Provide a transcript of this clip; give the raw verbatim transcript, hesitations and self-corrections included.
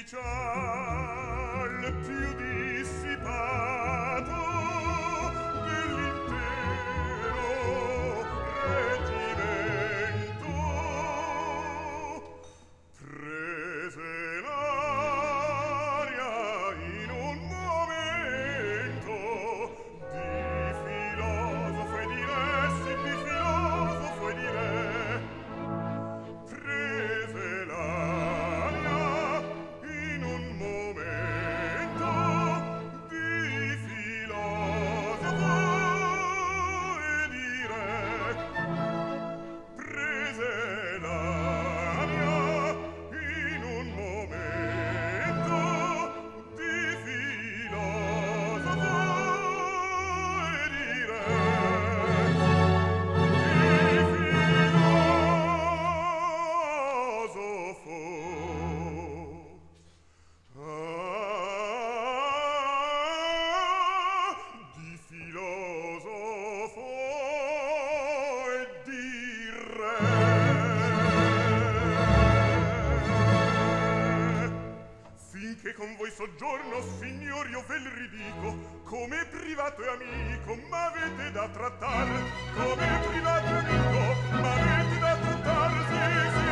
ufficial più dissipato dell'intero reggimento prese l'aria in un momento di filosofo e di re, sì, di filosofo e di re. Prese l'aria in un momento di filosofo e di re. Prese l'aria in un momento di filosofo e di re. Di filosofo e di re. Finché con voi soggiorno, signori, io ve l ridico, come privato e amico m'avete da trattar, come privato e amico m'avete da trattar, sì, sì.